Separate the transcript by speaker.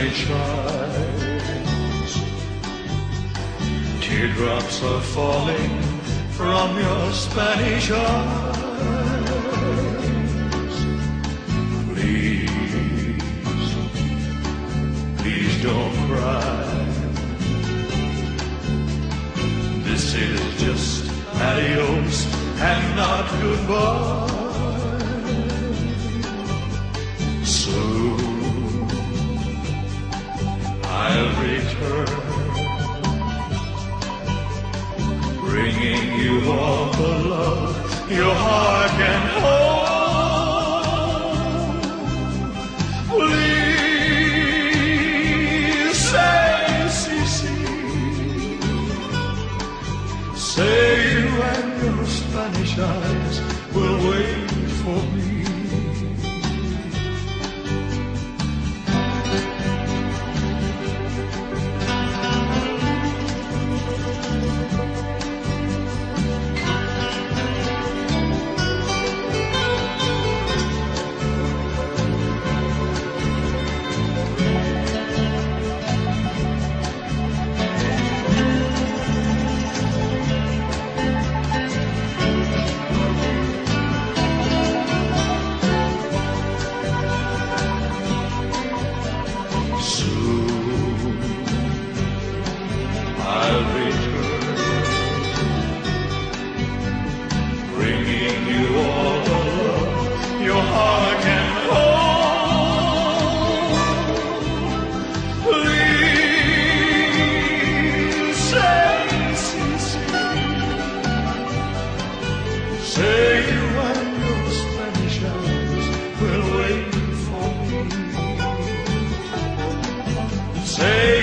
Speaker 1: Spanish eyes. Teardrops are falling from your Spanish eyes. Please, please don't cry. This is just adios and not goodbye. Soon I'll return, bringing you all the love your heart can hold. Please say, say you and your Spanish eyes will wait for me. I'll return, bringing you all the love your heart can hold. Please say you and your Spanish eyes will wait for me. Say